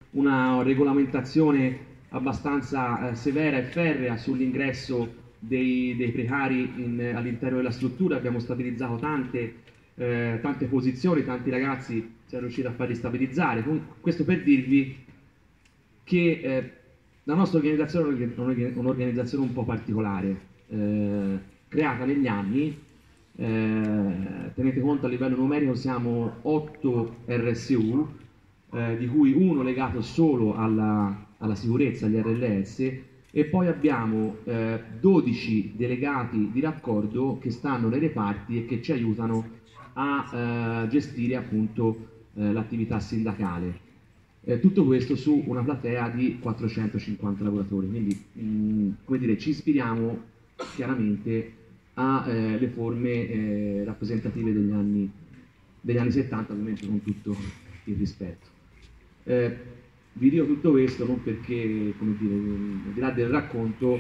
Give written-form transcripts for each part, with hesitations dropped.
una regolamentazione abbastanza severa e ferrea sull'ingresso dei precari all'interno della struttura. Abbiamo stabilizzato tante posizioni, tanti ragazzi siamo riusciti a farli stabilizzare. Questo per dirvi che la nostra organizzazione è un'organizzazione un po' particolare, creata negli anni. Tenete conto, a livello numerico siamo 8 RSU, di cui uno legato solo alla sicurezza, agli RLS, e poi abbiamo 12 delegati di raccordo che stanno nei reparti e che ci aiutano a gestire appunto l'attività sindacale. Tutto questo su una platea di 450 lavoratori, quindi come dire, ci ispiriamo chiaramente alle forme rappresentative degli anni 70, ovviamente con tutto il rispetto. Vi dico tutto questo non perché, come dire, al di là del racconto,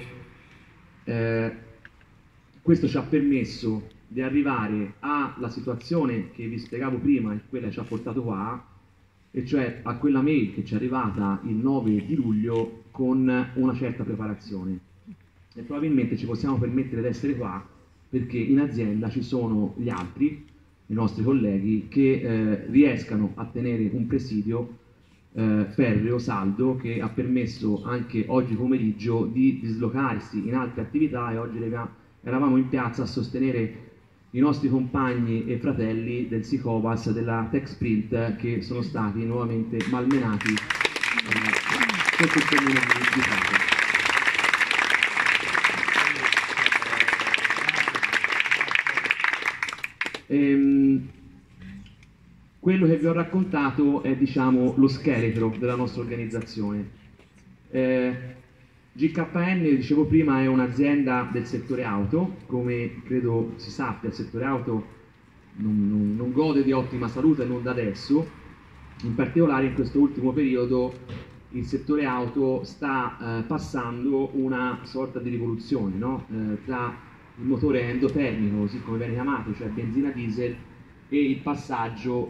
questo ci ha permesso di arrivare alla situazione che vi spiegavo prima e quella che ci ha portato qua, e cioè a quella mail che ci è arrivata il 9 di luglio con una certa preparazione. E probabilmente ci possiamo permettere di essere qua perché in azienda ci sono gli altri, i nostri colleghi, che riescano a tenere un presidio ferreo, saldo, che ha permesso anche oggi pomeriggio di dislocarsi in altre attività, e oggi eravamo in piazza a sostenere i nostri compagni e fratelli del Sicovas, della Techsprint, che sono stati nuovamente malmenati sotto il comune di Prato. Quello che vi ho raccontato è, diciamo, lo scheletro della nostra organizzazione. GKN, dicevo prima, è un'azienda del settore auto. Come credo si sappia, il settore auto non gode di ottima salute, non da adesso. In particolare in questo ultimo periodo il settore auto sta passando una sorta di rivoluzione, no? Tra il motore endotermico, così come viene chiamato, cioè benzina diesel, e il passaggio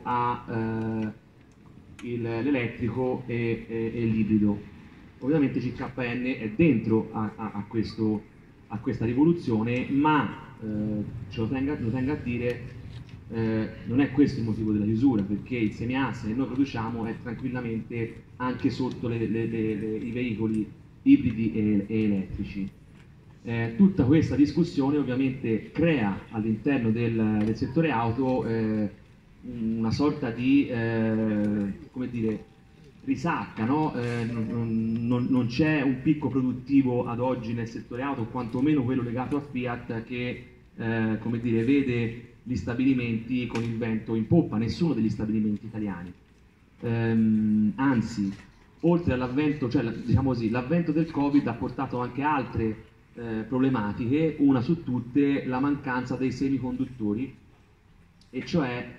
all'elettrico e l'ibrido. Ovviamente GKN è dentro a questa rivoluzione, ma lo tengo a dire, non è questo il motivo della chiusura, perché il semiasse che noi produciamo è tranquillamente anche sotto i veicoli ibridi e elettrici. Tutta questa discussione ovviamente crea all'interno del settore auto una sorta di come dire, risacca, no? Non c'è un picco produttivo ad oggi nel settore auto, quantomeno quello legato a Fiat, che come dire, vede gli stabilimenti con il vento in poppa, nessuno degli stabilimenti italiani. Anzi, oltre all'avvento, cioè diciamo così, l'avvento del Covid ha portato anche altre problematiche, una su tutte la mancanza dei semiconduttori, e cioè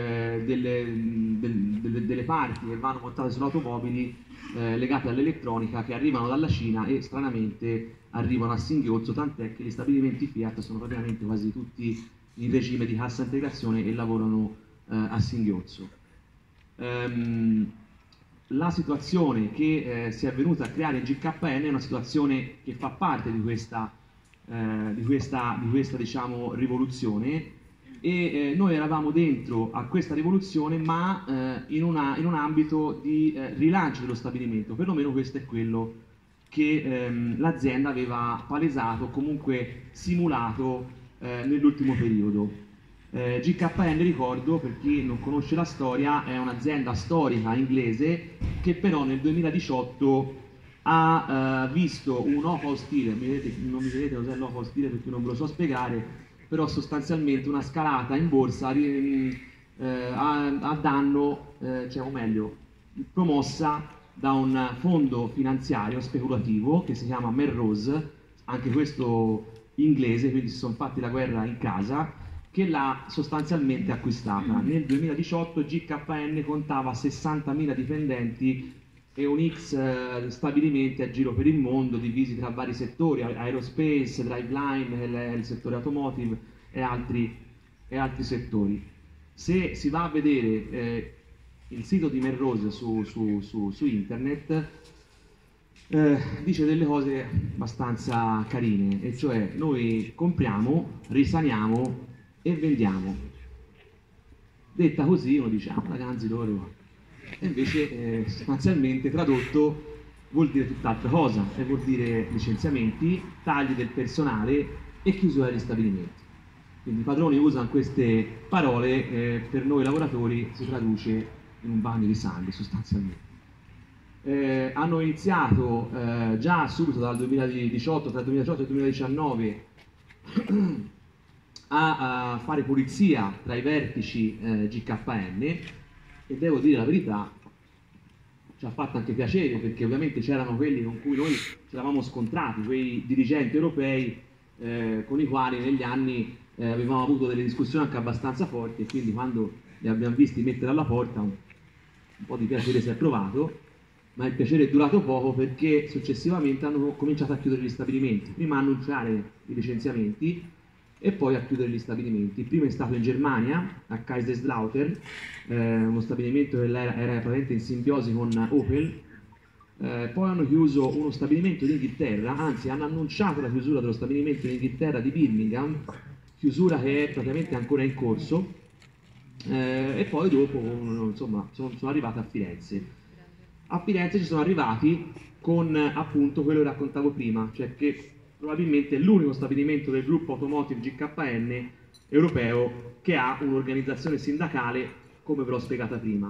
delle parti che vanno montate sulle automobili legate all'elettronica, che arrivano dalla Cina e stranamente arrivano a singhiozzo, tant'è che gli stabilimenti Fiat sono praticamente quasi tutti in regime di cassa integrazione e lavorano a singhiozzo. La situazione che si è venuta a creare in GKN è una situazione che fa parte di questa diciamo, rivoluzione, e noi eravamo dentro a questa rivoluzione, ma in un ambito di rilancio dello stabilimento. Perlomeno questo è quello che l'azienda aveva palesato, comunque simulato nell'ultimo periodo. GKN, ricordo, per chi non conosce la storia, è un'azienda storica inglese che però nel 2018 ha visto un OPA ostile. Non mi vedete cos'è l'OPA ostile perché non ve lo so spiegare, però sostanzialmente una scalata in borsa a danno, cioè, o meglio, promossa da un fondo finanziario speculativo che si chiama Melrose, anche questo inglese, quindi si sono fatti la guerra in casa, che l'ha sostanzialmente acquistata. Nel 2018 GKN contava 60.000 dipendenti e un X stabilimenti a giro per il mondo, divisi tra vari settori, aerospace, driveline, il settore automotive e altri settori. Se si va a vedere il sito di Melrose su internet dice delle cose abbastanza carine, e cioè noi compriamo, risaniamo e vendiamo. Detta così uno dice, ah, ragazzi loro, e invece sostanzialmente tradotto vuol dire tutt'altra cosa, e vuol dire licenziamenti, tagli del personale e chiusura degli stabilimenti. Quindi i padroni usano queste parole, per noi lavoratori si traduce in un bagno di sangue sostanzialmente. Hanno iniziato già subito dal 2018, tra il 2018 e il 2019, a fare pulizia tra i vertici GKN, e devo dire la verità, ci ha fatto anche piacere, perché ovviamente c'erano quelli con cui noi ci eravamo scontrati, quei dirigenti europei con i quali negli anni avevamo avuto delle discussioni anche abbastanza forti, e quindi quando li abbiamo visti mettere alla porta un po' di piacere si è provato, ma il piacere è durato poco, perché successivamente hanno cominciato a chiudere gli stabilimenti, prima a annunciare i licenziamenti e poi a chiudere gli stabilimenti. Il primo è stato in Germania, a Kaiserslautern, uno stabilimento che era praticamente in simbiosi con Opel. Poi hanno chiuso uno stabilimento in Inghilterra, anzi hanno annunciato la chiusura dello stabilimento in Inghilterra di Birmingham, chiusura che è praticamente ancora in corso, e poi dopo insomma, sono arrivati a Firenze. A Firenze ci sono arrivati con appunto quello che raccontavo prima, cioè che probabilmente è l'unico stabilimento del gruppo Automotive GKN europeo che ha un'organizzazione sindacale, come ve l'ho spiegata prima.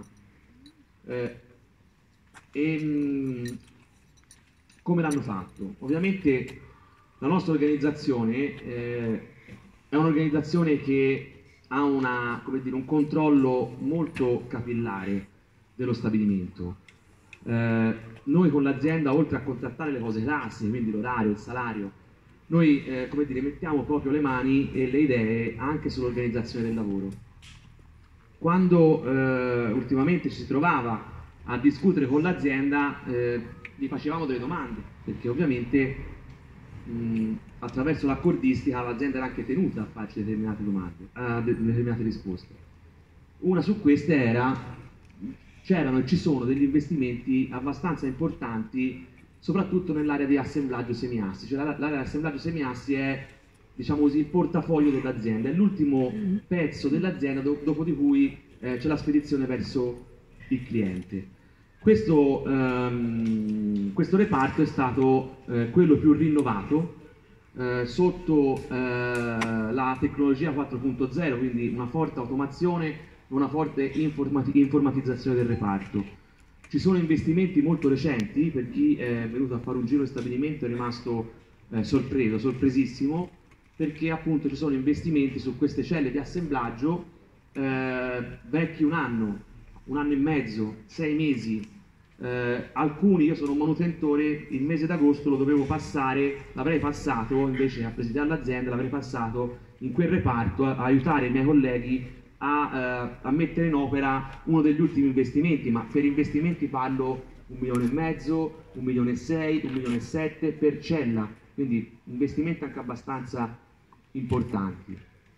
Come l'hanno fatto? Ovviamente la nostra organizzazione è un'organizzazione che ha un controllo molto capillare dello stabilimento. Noi con l'azienda, oltre a contrattare le cose classiche, quindi l'orario, il salario, noi mettiamo proprio le mani e le idee anche sull'organizzazione del lavoro. Quando ultimamente ci si trovava a discutere con l'azienda, gli facevamo delle domande, perché ovviamente attraverso l'accordistica l'azienda era anche tenuta a farci determinate domande, a determinate risposte. Una su queste era: c'erano e ci sono degli investimenti abbastanza importanti, soprattutto nell'area di assemblaggio semiassi. Cioè l'area di assemblaggio semiassi è, diciamo così, il portafoglio dell'azienda, è l'ultimo pezzo dell'azienda dopo di cui c'è la spedizione verso il cliente. Questo reparto è stato quello più rinnovato sotto la tecnologia 4.0, quindi una forte automazione, una forte informatizzazione del reparto. Ci sono investimenti molto recenti. Per chi è venuto a fare un giro di stabilimento è rimasto sorpresissimo, perché appunto ci sono investimenti su queste celle di assemblaggio vecchi un anno e mezzo, 6 mesi. Alcuni, io sono un manutentore, il mese d'agosto lo dovevo passare, l'avrei passato invece a presidiare l'azienda, l'avrei passato in quel reparto a aiutare i miei colleghi a mettere in opera uno degli ultimi investimenti, ma per investimenti parlo 1,5 milioni, 1,6 milioni, 1,7 milioni per cella, quindi investimenti anche abbastanza importanti.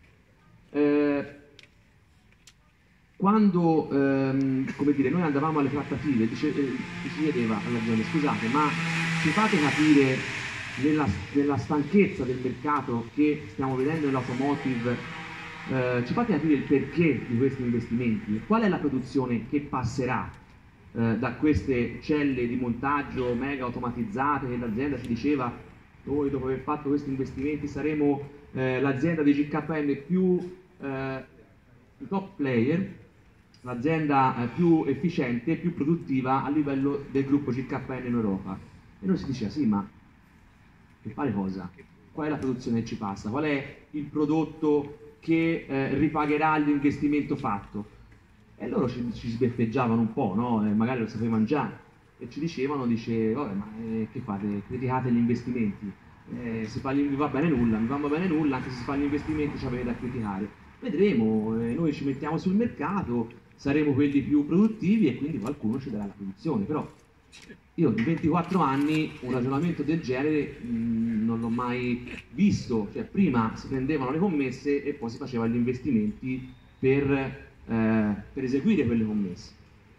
Quando noi andavamo alle trattative, ci si chiedeva all'azienda: scusate, ma ci fate capire nella stanchezza del mercato che stiamo vedendo nell'automotive, ci fate capire il perché di questi investimenti? Qual è la produzione che passerà da queste celle di montaggio mega automatizzate, che l'azienda ci diceva: noi dopo aver fatto questi investimenti saremo l'azienda di GKN più top player, l'azienda più efficiente, più produttiva a livello del gruppo GKN in Europa. E noi si diceva: sì, ma per fare cosa? Qual è la produzione che ci passa? Qual è il prodotto che ripagherà l'investimento fatto? E loro ci sbeffeggiavano un po', no? Magari lo sapevano già, e ci dicevano: vabbè, ma che fate? Criticate gli investimenti? Mi va bene nulla, mi va bene nulla, anche se si fanno gli investimenti ci avete da criticare. Vedremo, noi ci mettiamo sul mercato, saremo quelli più produttivi e quindi qualcuno ci darà la produzione. Però io in 24 anni un ragionamento del genere non l'ho mai visto. Cioè, prima si prendevano le commesse e poi si facevano gli investimenti per eseguire quelle commesse.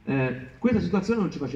Questa situazione non ci faceva